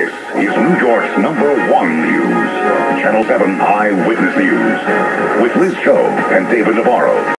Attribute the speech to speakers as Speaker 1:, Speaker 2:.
Speaker 1: This is New York's #1 news. Channel 7 Eyewitness News. With Liz Cho and David Navarro.